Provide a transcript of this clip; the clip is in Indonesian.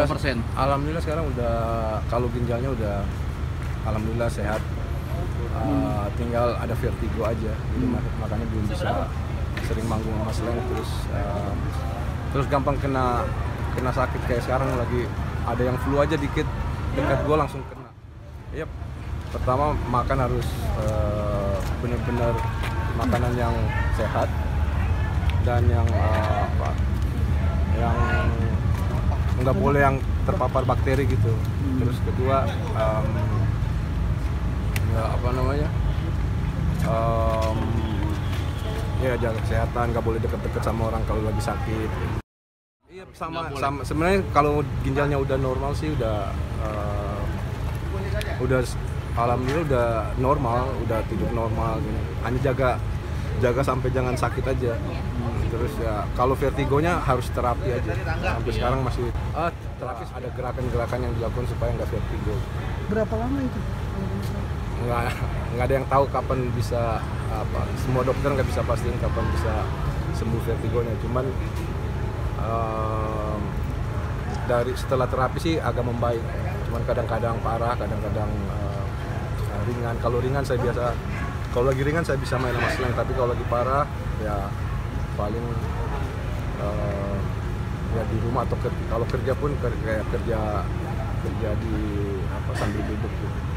persen? Alhamdulillah sekarang udah, kalau ginjalnya udah alhamdulillah sehat. Tinggal ada vertigo aja, jadi makanya belum bisa sering manggung sama Slank, terus gampang kena sakit. Kayak sekarang lagi ada yang flu aja dikit dekat gue langsung kena. Yep. Pertama makan harus benar-benar makanan yang sehat dan yang yang nggak boleh yang terpapar bakteri gitu. Terus kedua ya jaga kesehatan, nggak boleh deket-deket sama orang kalau lagi sakit. Iya, sama sebenarnya kalau ginjalnya udah normal sih udah alhamdulillah udah normal, udah tidur normal gini. Hanya jaga sampai jangan sakit aja. Terus ya kalau vertigonya harus terapi aja. Sampai sekarang masih terapi, ada gerakan-gerakan yang dilakukan supaya nggak vertigo. Berapa lama itu? Nggak ada yang tahu kapan bisa semua dokter nggak bisa pastiin kapan bisa sembuh vertigonya. Cuman dari setelah terapi sih agak membaik. Cuman kadang-kadang parah, kadang-kadang ringan. Kalau ringan kalau lagi ringan saya bisa main sama Slank, tapi kalau lagi parah ya paling ya di rumah, atau kalau kerja pun kerja di sambil duduk gitu.